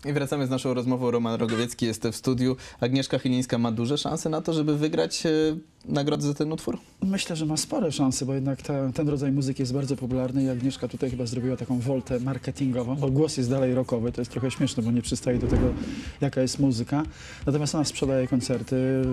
I wracamy z naszą rozmową. Roman Rogowiecki jest w studiu. Agnieszka Chylińska ma duże szanse na to, żeby wygrać nagrodę za ten utwór? Myślę, że ma spore szanse, bo jednak ten rodzaj muzyki jest bardzo popularny i Agnieszka tutaj chyba zrobiła taką woltę marketingową, bo głos jest dalej rockowy, to jest trochę śmieszne, bo nie przystaje do tego, jaka jest muzyka. Natomiast ona sprzedaje koncerty,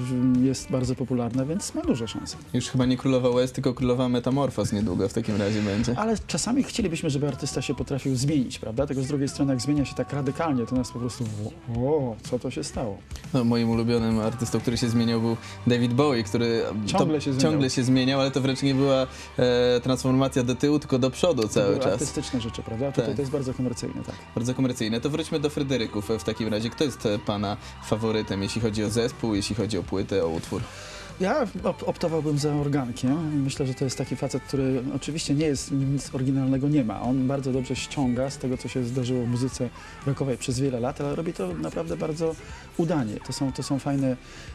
jest bardzo popularna, więc ma duże szanse. Już chyba nie Królowa Łez, tylko Królowa Metamorfoz niedługo w takim razie będzie. Ale czasami chcielibyśmy, żeby artysta się potrafił zmienić, prawda? Tylko z drugiej strony, jak zmienia się tak radykalnie, to nas po prostu o, co to się stało? No, moim ulubionym artystą, który się zmieniał, był David Bowie, który ciągle się zmieniał, ale to wręcz nie była transformacja do tyłu, tylko do przodu cały czas. Artystyczne rzeczy, prawda? Tutaj to jest bardzo komercyjne, tak. Bardzo komercyjne. To wróćmy do Fryderyków w takim razie. Kto jest pana faworytem, jeśli chodzi o zespół, jeśli chodzi o płytę, o utwór? Ja optowałbym za Organkiem. Myślę, że to jest taki facet, który oczywiście nie jest, nic oryginalnego nie ma. On bardzo dobrze ściąga z tego, co się zdarzyło w muzyce rockowej przez wiele lat, ale robi to naprawdę bardzo udanie. To są fajne,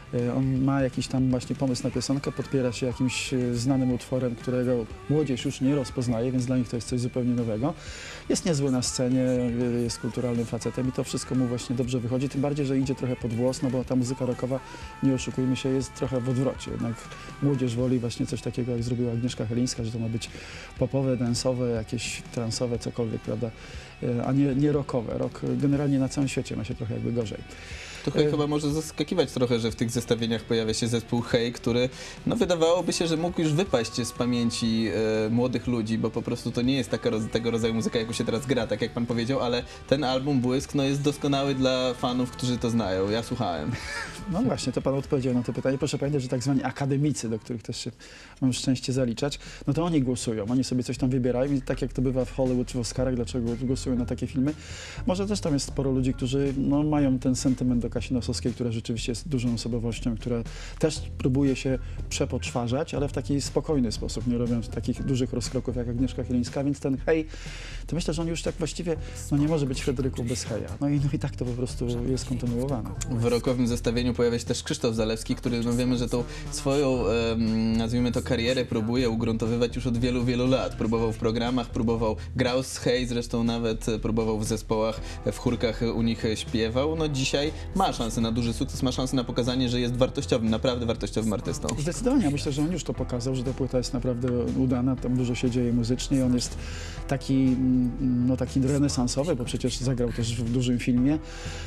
on ma jakiś tam właśnie pomysł na piosenkę, podpiera się jakimś znanym utworem, którego młodzież już nie rozpoznaje, więc dla nich to jest coś zupełnie nowego. Jest niezły na scenie, jest kulturalnym facetem i to wszystko mu właśnie dobrze wychodzi, tym bardziej, że idzie trochę pod włos, no bo ta muzyka rockowa, nie oszukujmy się, jest trochę w odwrocie. Jednak młodzież woli właśnie coś takiego, jak zrobiła Agnieszka Chylińska, że to ma być popowe, dance'owe, jakieś transowe, cokolwiek, prawda, a nie rockowe. Rock generalnie na całym świecie ma się trochę jakby gorzej. To chyba może zaskakiwać trochę, że w tych zestawieniach pojawia się zespół Hey, który no wydawałoby się, że mógł już wypaść z pamięci młodych ludzi, bo po prostu to nie jest tego rodzaju muzyka, jaką się teraz gra, tak jak pan powiedział, ale ten album Błysk no, jest doskonały dla fanów, którzy to znają. Ja słuchałem. No właśnie, to pan odpowiedział na to pytanie. Proszę pamiętać, że tak zwani akademicy, do których też się mam szczęście zaliczać, no to oni głosują, oni sobie coś tam wybierają i tak jak to bywa w Hollywood czy w Oscarach, dlaczego głosują na takie filmy. Może też tam jest sporo ludzi, którzy no, mają ten sentyment do Kasi Nosowskiej, która rzeczywiście jest dużą osobowością, która też próbuje się przepoczwarzać, ale w taki spokojny sposób, nie robiąc takich dużych rozkroków jak Agnieszka Chylińska, więc ten Hej, to myślę, że on już tak właściwie no, nie może być Fryderyków bez Heja. No i tak to po prostu jest kontynuowane. W rockowym zestawieniu pojawia się też Krzysztof Zalewski, który no wiemy, że tą swoją, nazwijmy to, karierę próbuje ugruntowywać już od wielu, wielu lat. Próbował w programach, grał z Hey, zresztą nawet próbował w zespołach, w chórkach u nich śpiewał. No dzisiaj ma szansę na duży sukces, ma szansę na pokazanie, że jest wartościowym, naprawdę wartościowym artystą. Zdecydowanie, myślę, że on już to pokazał, że ta płyta jest naprawdę udana, tam dużo się dzieje muzycznie, on jest taki, no, taki renesansowy, bo przecież zagrał też w dużym filmie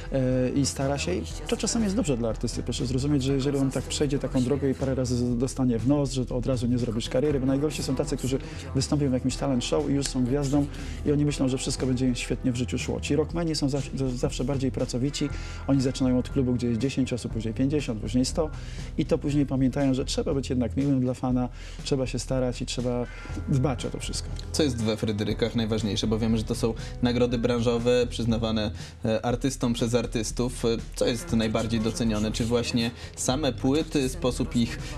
i stara się i to czasem jest dobrze dla artysty. Proszę zrozumieć, że jeżeli on tak przejdzie taką drogę i parę razy dostanie w nos, że to od razu nie zrobisz kariery, bo najgorsi są tacy, którzy wystąpią w jakimś talent show i już są gwiazdą i oni myślą, że wszystko będzie im świetnie w życiu szło. Ci rockmeni są zawsze bardziej pracowici, oni zaczynają od klubu, gdzie jest 10 osób, później 50, później 100 i to później pamiętają, że trzeba być jednak miłym dla fana, trzeba się starać i trzeba dbać o to wszystko. Co jest we Fryderykach najważniejsze, bo wiemy, że to są nagrody branżowe przyznawane artystom przez artystów. Co jest najbardziej docenione? Czy właśnie same płyty, sposób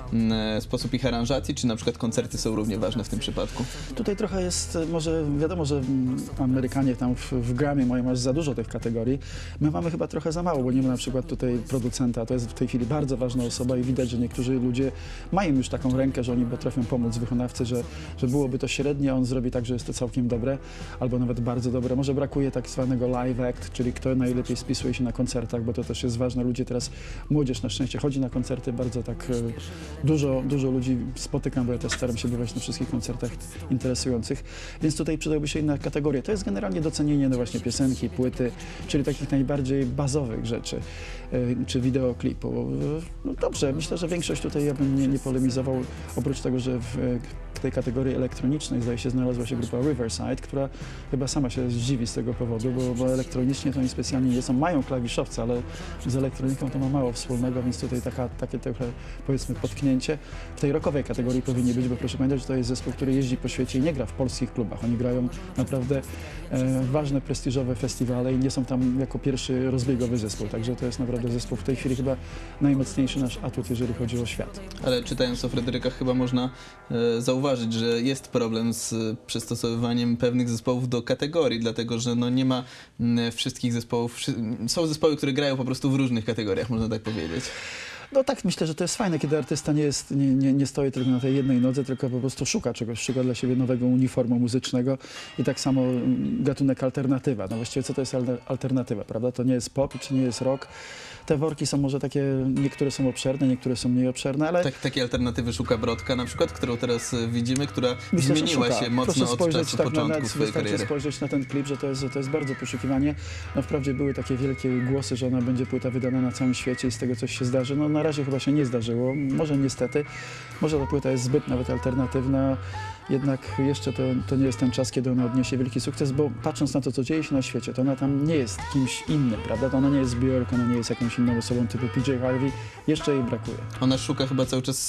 ich aranżacji, czy na przykład koncerty są równie ważne w tym przypadku? Tutaj trochę jest, może wiadomo, że Amerykanie tam w Grammy mają aż za dużo tych kategorii. My mamy chyba trochę za mało, bo nie ma na przykład tutaj producenta, to jest w tej chwili bardzo ważna osoba i widać, że niektórzy ludzie mają już taką rękę, że oni potrafią pomóc wykonawcy, że byłoby to średnie, on zrobi tak, że jest to całkiem dobre, albo nawet bardzo dobre. Może brakuje tak zwanego live act, czyli kto najlepiej spisuje się na koncertach, bo to też jest ważne. Ludzie teraz, młodzież na szczęście chodzi na koncerty, bardzo tak dużo ludzi spotykam, bo ja też staram się bywać na wszystkich koncertach interesujących, więc tutaj przydałby się inna kategoria. To jest generalnie docenienie no właśnie piosenki, płyty, czyli takich najbardziej bazowych rzeczy, czy wideoklipu. No dobrze, myślę, że większość tutaj ja bym nie polemizował, oprócz tego, że w tej kategorii elektronicznej zdaje się znalazła się grupa Riverside, która chyba sama się zdziwi z tego powodu, bo elektronicznie to oni specjalnie nie są, mają klawiszowce, ale z elektroniką to ma mało wspólnego, więc tutaj takie trochę powiedzmy potknięcie. W tej rockowej kategorii powinni być, bo proszę pamiętać, że to jest zespół, który jeździ po świecie i nie gra w polskich klubach. Oni grają naprawdę ważne, prestiżowe festiwale i nie są tam jako pierwszy rozbiegowy zespół, także to jest naprawdę zespół w tej chwili chyba najmocniejszy nasz atut, jeżeli chodzi o świat. Ale czytając o Fryderykach chyba można zauważyć, że jest problem z przystosowywaniem pewnych zespołów do kategorii, dlatego że no nie ma wszystkich zespołów, są zespoły, które grają po prostu w różnych kategoriach, można tak powiedzieć. No tak, myślę, że to jest fajne, kiedy artysta nie stoi tylko na tej jednej nodze, tylko po prostu szuka czegoś, szuka dla siebie nowego uniformu muzycznego i tak samo gatunek alternatywa. No właściwie co to jest alternatywa, prawda? To nie jest pop, czy nie jest rock. Te worki są może takie, niektóre są obszerne, niektóre są mniej obszerne, ale... Takie alternatywy szuka Brodka na przykład, którą teraz widzimy, która myślę, zmieniła się mocno od czasu początku swojej kariery. Wystarczy spojrzeć na ten klip, że to jest bardzo poszukiwanie. No wprawdzie były takie wielkie głosy, że ona będzie płyta wydana na całym świecie i z tego coś się zdarzy. No na razie chyba się nie zdarzyło, może niestety. Może ta płyta jest zbyt nawet alternatywna. Jednak jeszcze to nie jest ten czas, kiedy ona odniesie wielki sukces, bo patrząc na to, co dzieje się na świecie, to ona tam nie jest kimś innym, prawda? To ona nie jest Björk, ona nie jest jakąś inną osobą typu PJ Harvey. Jeszcze jej brakuje. Ona szuka chyba cały czas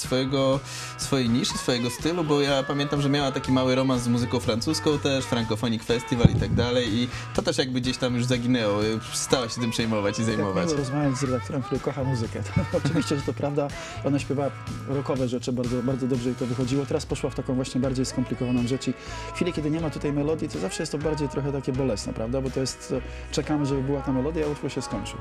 swojej niszy, swojego stylu, bo ja pamiętam, że miała taki mały romans z muzyką francuską też, Francophonic Festival i tak dalej i to też jakby gdzieś tam już zaginęło, stała się tym przejmować i zajmować. Jak rozmawiać z redaktorem, który kocha muzykę. Oczywiście, że to prawda, ona śpiewała rockowe rzeczy, bardzo, bardzo dobrze jej to wychodziło. Teraz poszła w taką właśnie bardziej skomplikowaną rzecz i w chwili, kiedy nie ma tutaj melodii, to zawsze jest to bardziej trochę takie bolesne, prawda? Bo to jest, czekamy, żeby była ta melodia, a utwór się skończył.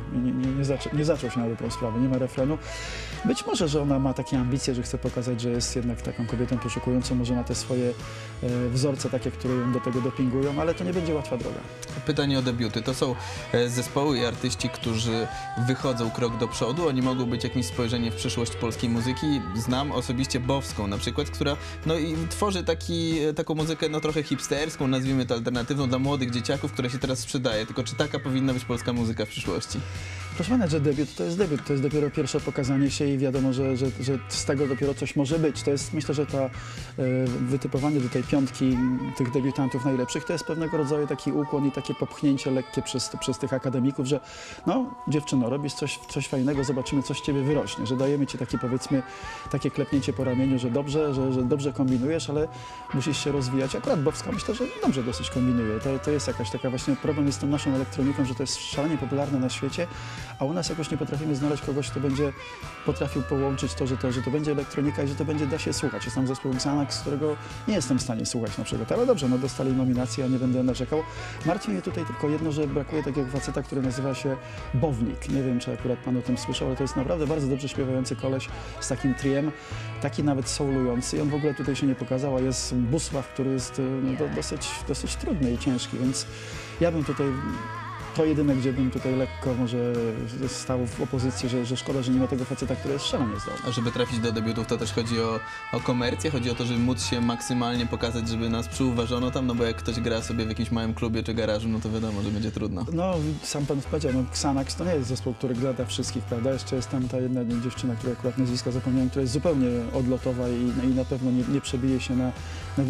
Nie zaczął się na dobrą sprawę, nie ma refrenu. Być może, że ona ma takie ambicje, że chce pokazać, że jest jednak taką kobietą poszukującą, może ma te swoje wzorce takie, które ją do tego dopingują, ale to nie będzie łatwa droga. Pytanie o debiuty. To są zespoły i artyści, którzy wychodzą krok do przodu. Oni mogą być jakimś spojrzeniem w przyszłość polskiej muzyki. Znam osobiście Bowską na przykład, która no i tworzy taką muzykę no trochę hipsterską, nazwijmy to alternatywną dla młodych dzieciaków, która się teraz sprzedaje. Tylko czy taka powinna być polska muzyka w przyszłości? Proszę pana, że debiut, to jest dopiero pierwsze pokazanie się i wiadomo, że z tego dopiero coś może być. To jest, myślę, że to wytypowanie do tej piątki tych debiutantów najlepszych to jest pewnego rodzaju taki ukłon i takie popchnięcie lekkie przez tych akademików, że no dziewczyno, robisz coś fajnego, zobaczymy, coś z ciebie wyrośnie, że dajemy ci takie powiedzmy, takie klepnięcie po ramieniu, że dobrze kombinujesz, ale musisz się rozwijać. Akurat Bowska myślę, że dobrze dosyć kombinuje. To jest jakaś taka właśnie problem jest z tą naszą elektroniką, że to jest szalenie popularne na świecie, a u nas jakoś nie potrafimy znaleźć kogoś, kto będzie potrafił połączyć to, że to będzie elektronika i że to da się słuchać. Jest tam zespół Xanax, którego nie jestem w stanie słuchać na przykład, ale dobrze, no dostali nominację, ja nie będę narzekał. Martwi mnie tutaj tylko jedno, że brakuje takiego faceta, który nazywa się Bownik. Nie wiem, czy akurat pan o tym słyszał, ale to jest naprawdę bardzo dobrze śpiewający koleś z takim triem, taki nawet soulujący i on w ogóle tutaj się nie pokazał, a jest Busław, który jest no, dosyć trudny i ciężki, więc ja bym tutaj to jedyne, gdzie bym tutaj lekko może stał w opozycji, że szkoda, że nie ma tego faceta, który jest szalenie zdolny. A żeby trafić do debiutów, to też chodzi o komercję, chodzi o to, żeby móc się maksymalnie pokazać, żeby nas przyuważono tam, no bo jak ktoś gra sobie w jakimś małym klubie czy garażu, no to wiadomo, że będzie trudno. No, sam pan powiedział, no Xanax to nie jest zespół, który gra dla wszystkich, prawda? Jeszcze jest tam ta jedna dziewczyna, która akurat nazwiska zapomniałem, która jest zupełnie odlotowa i na pewno nie przebije się na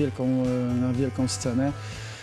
wielką scenę.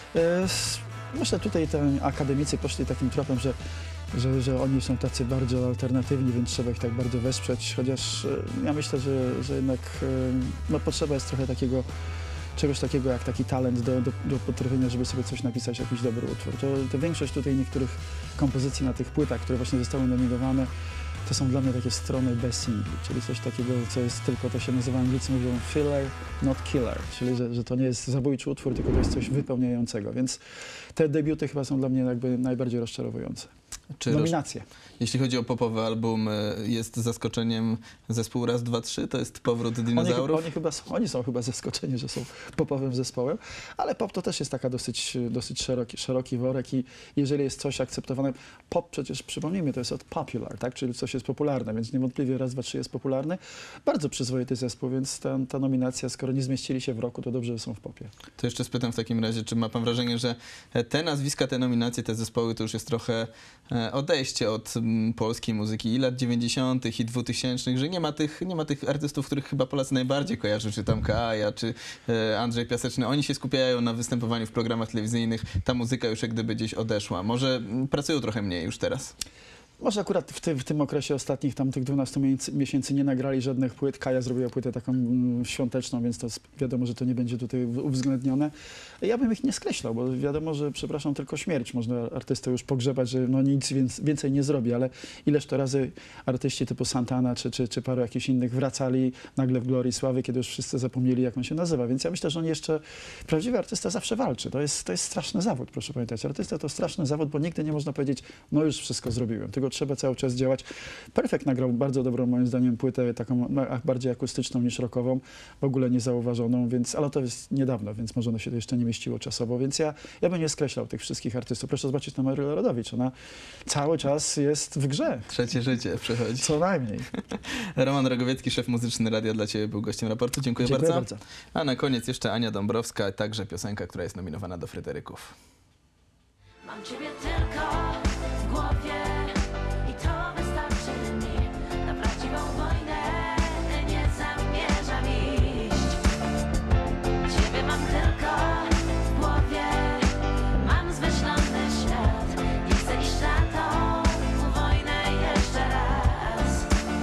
Myślę, tutaj te akademicy poszli takim tropem, że oni są tacy bardzo alternatywni, więc trzeba ich tak bardzo wesprzeć, chociaż ja myślę, że jednak no, potrzeba jest trochę czegoś takiego jak taki talent do potrafienia, żeby sobie coś napisać, jakiś dobry utwór. To większość tutaj niektórych kompozycji na tych płytach, które właśnie zostały nominowane, to są dla mnie takie strony bez singli, czyli coś takiego, co jest tylko, to się nazywa, Anglicy mówią filler, not killer, czyli że to nie jest zabójczy utwór, tylko to jest coś wypełniającego, więc te debiuty chyba są dla mnie jakby najbardziej rozczarowujące. Nominacje. Jeśli chodzi o popowy album, jest zaskoczeniem zespół Raz, Dwa, Trzy? To jest powrót dinozaurów? Oni są chyba zaskoczeni, że są popowym zespołem, ale pop to też jest taka dosyć szeroki worek i jeżeli jest coś akceptowane, pop przecież, przypomnijmy, to jest od popular, tak? Czyli coś jest popularne, więc niewątpliwie Raz, Dwa, Trzy jest popularny. Bardzo przyzwoity zespół, więc ta nominacja, skoro nie zmieścili się w roku, to dobrze, że są w popie. To jeszcze spytam w takim razie, czy ma pan wrażenie, że te nazwiska, te nominacje, te zespoły to już jest trochę odejście od polskiej muzyki i lat 90. i 2000, że nie ma tych artystów, których chyba Polacy najbardziej kojarzą, czy tam Kaja, czy Andrzej Piaseczny. Oni się skupiają na występowaniu w programach telewizyjnych, ta muzyka już jak gdyby gdzieś odeszła. Może pracują trochę mniej już teraz? Może akurat w tym okresie ostatnich tych 12 miesięcy nie nagrali żadnych płyt. Kaja zrobiła płytę taką świąteczną, więc to wiadomo, że to nie będzie tutaj uwzględnione. Ja bym ich nie skreślał, bo wiadomo, że przepraszam, tylko śmierć można artystę już pogrzebać, że no nic więcej nie zrobi, ale ileż to razy artyści typu Santana czy paru jakichś innych wracali nagle w glorii sławy, kiedy już wszyscy zapomnieli, jak on się nazywa. Więc ja myślę, że on jeszcze, prawdziwy artysta zawsze walczy. To jest straszny zawód, proszę pamiętać. Artysta to straszny zawód, bo nigdy nie można powiedzieć, no już wszystko zrobiłem. Tylko długo trzeba cały czas działać. Perfekt nagrał bardzo dobrą, moim zdaniem, płytę, taką bardziej akustyczną niż rockową, w ogóle niezauważoną, więc, ale to jest niedawno, więc może ono się to jeszcze nie mieściło czasowo, więc ja bym nie skreślał tych wszystkich artystów. Proszę zobaczyć na Marylę Rodowicz, ona cały czas jest w grze. Trzecie życie przychodzi. Co najmniej. Roman Rogowiecki, szef muzyczny Radia dla Ciebie, był gościem raportu. Dziękuję bardzo. A na koniec jeszcze Ania Dąbrowska, także piosenka, która jest nominowana do Fryderyków. Mam Ciebie tylko w głowie i to wystarczy mi. Na prawdziwą wojnę nie zamierzam iść. Ciebie mam tylko w głowie, mam zmyślony świat. Nie chcę iść na tą wojnę jeszcze raz.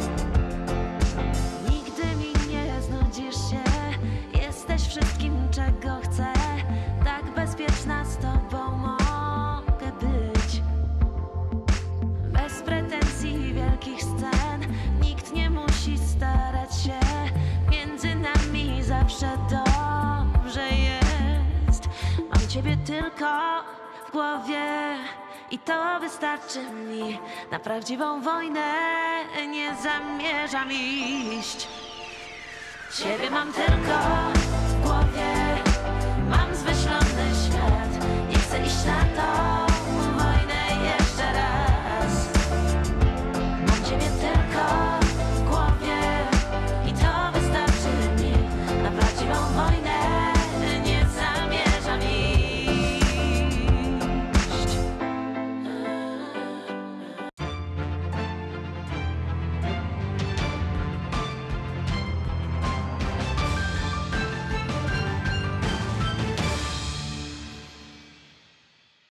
Nigdy mi nie znudzisz się, jesteś wszystkim, czego chcę. Tak bezpieczna z Tobą mogę być. Bez pretensji wielkich scen, nikt nie musi starać się. Między nami zawsze dobrze jest. Mam Ciebie tylko w głowie i to wystarczy mi. Na prawdziwą wojnę nie zamierzam iść. Ciebie mam tylko